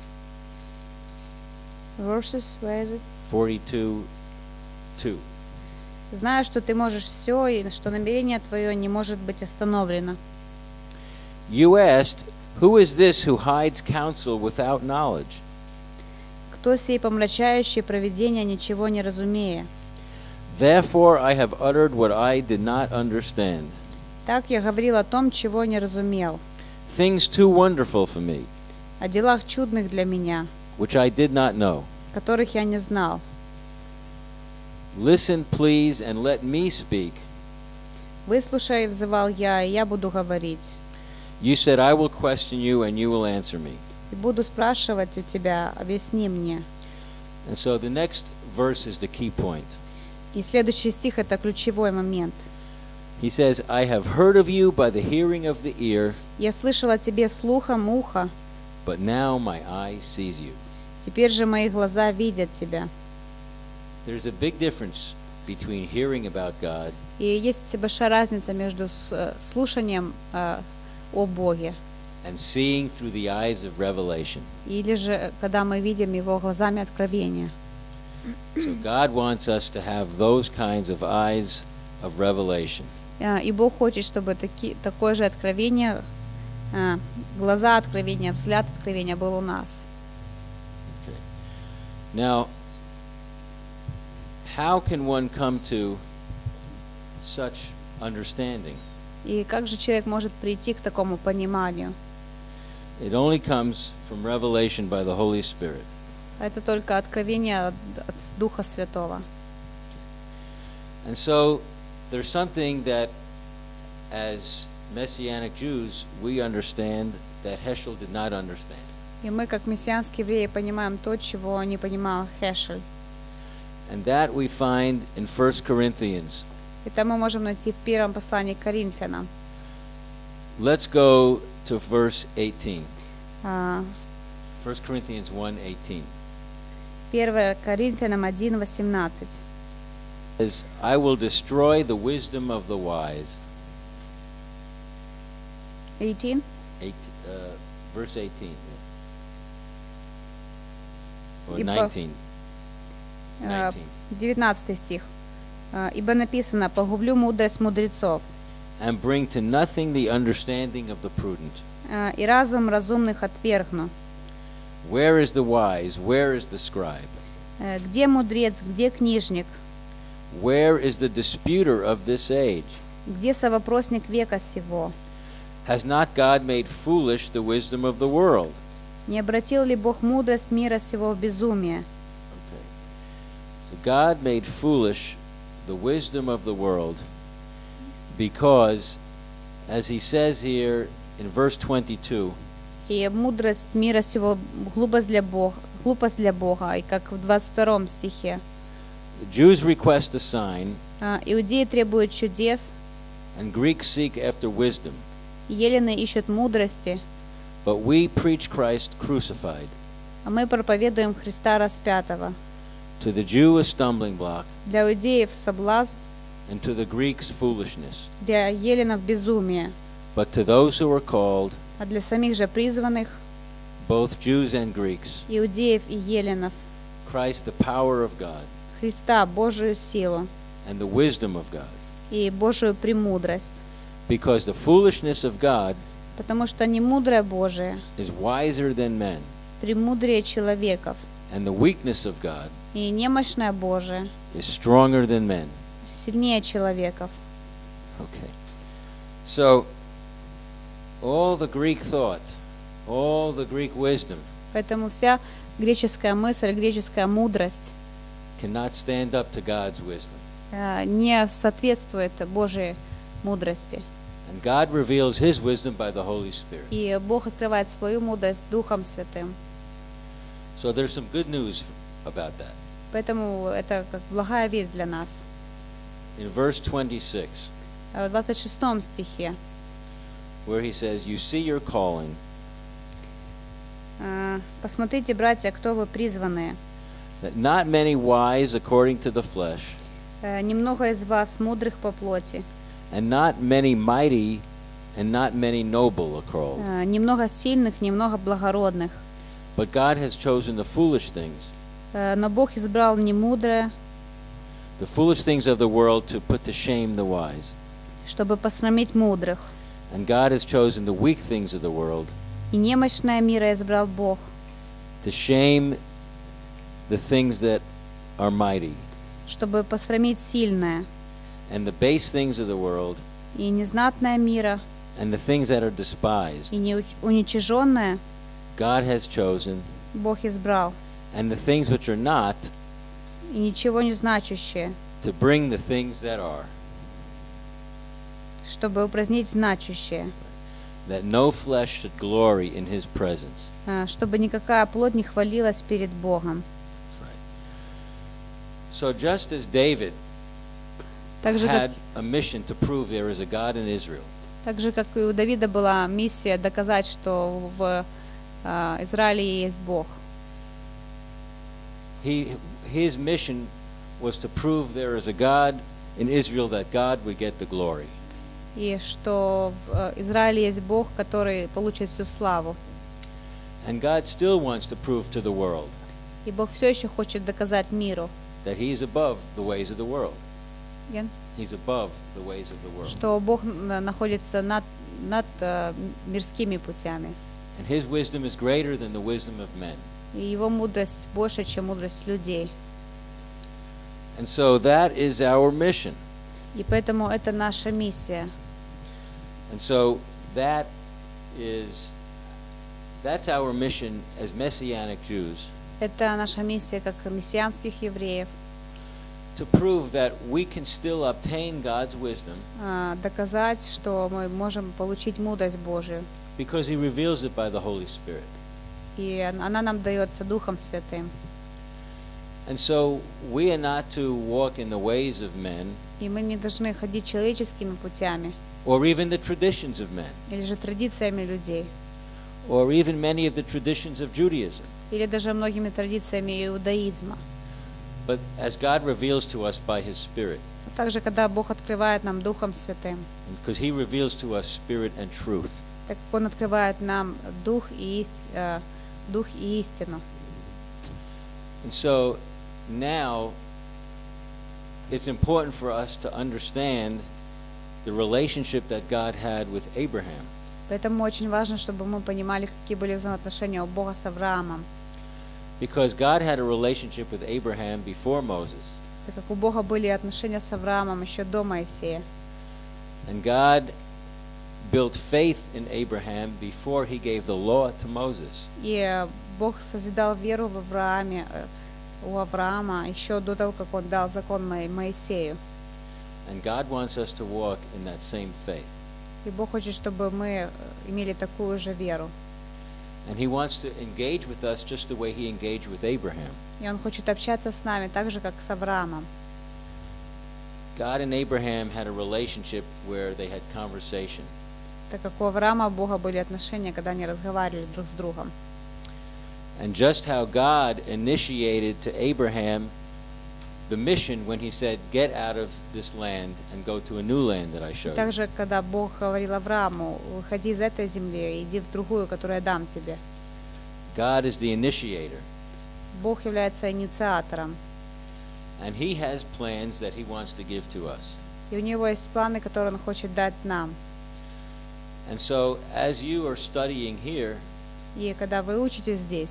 Verses, where is it? forty-two two. Знаю, что ты можешь все, и что намерение твое не может быть остановлено. You asked, who is this who hides counsel without knowledge? Кто сей помрачающий провидение, ничего не разумея? Therefore I have uttered what I did not understand, Так я говорил о том, чего не разумел, things too wonderful for me, о делах чудных для меня, which I did not know. которых я не знал. Listen, please, and let me speak. Выслушай, взывал я, и я буду говорить. You said, I will question you, and you will answer me. И буду спрашивать у тебя, объясни мне. And so the next verse is the key point. И следующий стих — это ключевой момент. He says, I have heard of you by the hearing of the ear, Я слышал о тебе слухом уха, but now my eye sees you. теперь же мои глаза видят тебя. There's a big difference between hearing about God И есть большая разница между с- э, слушанием э, о Боге, and seeing through the eyes of revelation. или же когда мы видим Его глазами откровения. So God wants us to have those kinds of eyes of revelation. Э, И Бог хочет, чтобы таки, такое же откровение, э, глаза откровения, взгляд откровения был у нас. Now, how can one come to such understanding? И как же человек может прийти к такому пониманию? It only comes from revelation by the Holy Spirit. Это только откровение от, от Духа Святого. And so there's something that, as Messianic Jews, we understand that Heschel did not understand. И мы, как мессианские евреи, понимаем то, чего не понимал Хешель. And that we find in First Corinthians. Это мы можем найти в первом послании к Коринфянам. Let's go to verse eighteen. А, First Corinthians one eighteen. первое Коринфянам один восемнадцать. Says, I will destroy the wisdom of the wise. eighteen? Eight, uh, verse eighteen. Yeah. Or Ибо- nineteen. А, nineteen. девятнадцатый стих. А, Ибо написано: «Погублю мудрость мудрецов, And bring to nothing the understanding of the prudent. а, и разум разумных отвергну». Where is the wise? Where is the scribe? Э, Где мудрец, где книжник, Where is the disputer of this age? где совопросник века сего? Has not God made foolish the wisdom of the world? Не обратил ли Бог мудрость мира сего в безумие? Okay. So God made foolish the wisdom of the world because, as he says here in verse twenty-two, И мудрость мира сего глупость для Бога, глупость для Бога, и как в двадцать втором стихе. the Jews request a sign А, Иудеи требуют чудес, and Greeks seek after wisdom, елены ищут мудрости, but we preach Christ crucified. а мы проповедуем Христа распятого. To the Jew a stumbling block, Для иудеев соблазн, and to the Greeks foolishness. для еленов безумие, But to those who are called, а для самих же призванных, both Jews and Greeks, иудеев и еленов, Christ the power of God Христа, Божию силу and the wisdom of God. и Божию премудрость. Because the foolishness of God Потому что немудрое Божие is wiser than men, премудрее человеков, and the weakness of God и немощное Божие is stronger than men. сильнее человеков. Okay. So, all the Greek thought, all the Greek wisdom Поэтому вся греческая мысль, греческая мудрость cannot stand up to God's wisdom. э, не соответствует Божьей мудрости. And God reveals his wisdom by the Holy Spirit. И Бог открывает свою мудрость Духом Святым. So there's some good news about that. Поэтому это как благая весть для нас. In verse twenty-six, А В двадцать шестом стихе where he says, You see your calling, э, «Посмотрите, братья, кто вы призванные. that not many wise according to the flesh, Э, Немного из вас мудрых по плоти, and not many mighty and not many noble are called. Э, Немного сильных, немного благородных. But God has chosen the foolish things, Э, Но Бог избрал немудрое, the foolish things of the world to put to shame the wise. чтобы посрамить мудрых. And God has chosen the weak things of the world И немощное мира избрал Бог, to shame the things that are mighty. чтобы посрамить сильное. And the base things of the world И незнатное мира, and the things that are despised, и неуничиженное God has chosen, Бог избрал. and the things which are not, И ничего не значащее, to bring the things that are, чтобы упразднить значащее, that no flesh should glory in his presence. э, чтобы никакая плоть не хвалилась перед Богом. That's right. So just as David Так же, как, had a mission to prove there is a God in Israel, так же, как и у Давида была миссия доказать, что в э, Израиле есть Бог. he, his mission was to prove there is a God in Israel, that God would get the glory. И что в э, Израиле есть Бог, который получит всю славу. And God still wants to prove to the world И Бог все еще хочет доказать миру, that he is above the ways of the world. Ген, He's above the ways of the world. что Бог н- находится над, над э, мирскими путями. And his wisdom is greater than the wisdom of men. И его мудрость больше, чем мудрость людей. And so that is our mission. И поэтому это наша миссия. And so that is that's our mission as Messianic Jews, Это наша миссия как мессианских евреев. to prove that we can still obtain God's wisdom а, Доказать, что мы можем получить мудрость Божию. because he reveals it by the Holy Spirit. И он- она нам дается Духом Святым. And so we are not to walk in the ways of men И мы не должны ходить человеческими путями or even the traditions of men или же традициями людей, or even many of the traditions of Judaism. или даже многими традициями иудаизма. But as God reveals to us by his Spirit, А также, когда Бог открывает нам Духом Святым, because he reveals to us spirit and truth. так как Он открывает нам Дух и, ист- э, Дух и истину. And so now it's important for us to understand the relationship that God had with Abraham. Поэтому очень важно, чтобы мы понимали, какие были взаимоотношения у Бога с Авраамом. Because God had a relationship with Abraham before Moses. Так как у Бога были отношения с Авраамом еще до Моисея. And God built faith in Abraham before he gave the law to Moses. И э, Бог созидал веру в Аврааме, э, у Авраама еще до того, как Он дал закон Мо- Моисею. And God wants us to walk in that same faith. И Бог хочет, чтобы мы э, имели такую же веру. And he wants to engage with us just the way he engaged with Abraham. И Он хочет общаться с нами так же, как с Авраамом. God and Abraham had a relationship where they had conversation. Так как у Авраама, у Бога были отношения, когда они разговаривали друг с другом. And just how God initiated to Abraham the mission when he said, get out of this land and go to a new land that I И show you. также, когда Бог говорил Аврааму, выходи из этой земли, иди в другую, которую я дам тебе. God is the initiator. Бог является инициатором. And he has plans that he wants to give to us. И у Него есть планы, которые Он хочет дать нам. And so as you are studying here, И когда вы учитесь здесь,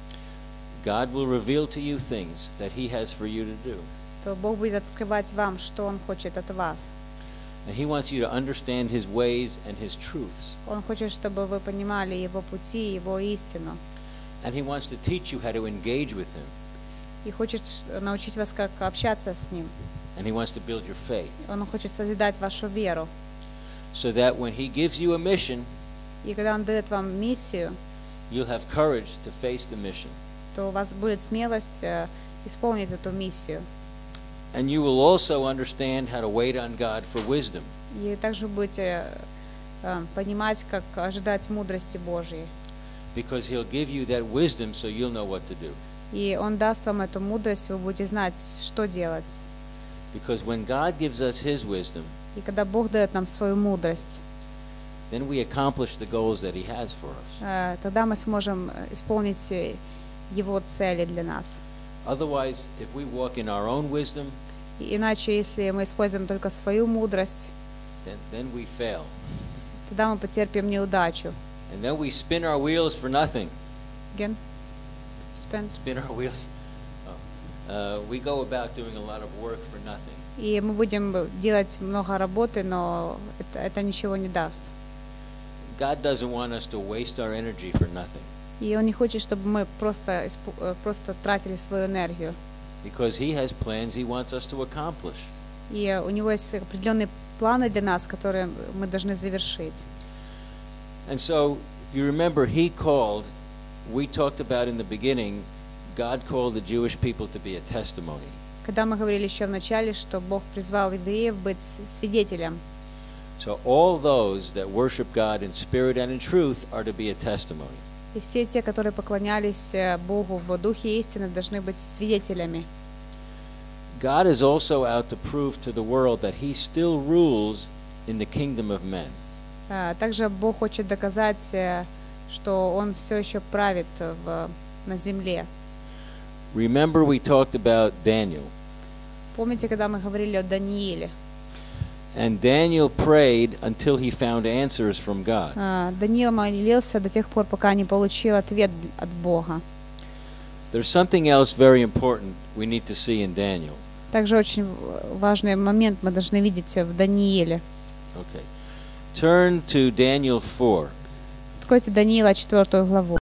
God will reveal to you things that he has for you to do. то Бог будет открывать вам, что Он хочет от вас. And he wants you to understand his ways and his truths. Он хочет, чтобы вы понимали Его пути, Его истину. And he wants to teach you how to engage with him. И хочет ш- научить вас, как общаться с Ним. And he wants to build your faith. Он хочет созидать вашу веру. So that when he gives you a mission, И когда Он дает вам миссию, you'll have courage to face the mission. то у вас будет смелость э, исполнить эту миссию. And you will also understand how to wait on God for wisdom. И также будете э, понимать, как ожидать мудрости Божьей. Because he'll give you that wisdom so you'll know what to do. И Он даст вам эту мудрость, вы будете знать, что делать. Because when God gives us his wisdom, И когда Бог дает нам свою мудрость, then we accomplish the goals that He has for us. э, тогда мы сможем исполнить э, Его цели для нас. Otherwise, if we walk in our own wisdom, И иначе, если мы используем только свою мудрость, then, then we fail. тогда мы потерпим неудачу. And then we spin our wheels for nothing. Again? Spend. Spin our wheels. Oh. Uh, we go about doing a lot of work for nothing. И мы будем делать много работы, но это, это ничего не даст. God doesn't want us to waste our energy for nothing, И Он не хочет, чтобы мы просто, испу- э, просто тратили свою энергию. because He has plans He wants us to accomplish. И у Него есть определенные планы для нас, которые мы должны завершить. And so, if you remember, He called, we talked about in the beginning, God called the Jewish people to be a testimony. Когда мы говорили еще в начале, что Бог призвал евреев быть свидетелем. So all those that worship God in spirit and in truth are to be a testimony. И все те, которые поклонялись э, Богу в духе истины, должны быть свидетелями. God is also out to prove to the world that He still rules in the kingdom of men. А, Также Бог хочет доказать, э, что Он все еще правит в, на земле. Remember, we talked about Daniel. Помните, когда мы говорили о Данииле? And Daniel prayed until he found answers from God. А, Даниил молился до тех пор, пока не получил ответ от Бога. There's something else very important we need to see in Daniel. Также очень важный момент мы должны видеть в Данииле. Okay. Turn to Daniel four. Откройте Даниила четвертую главу.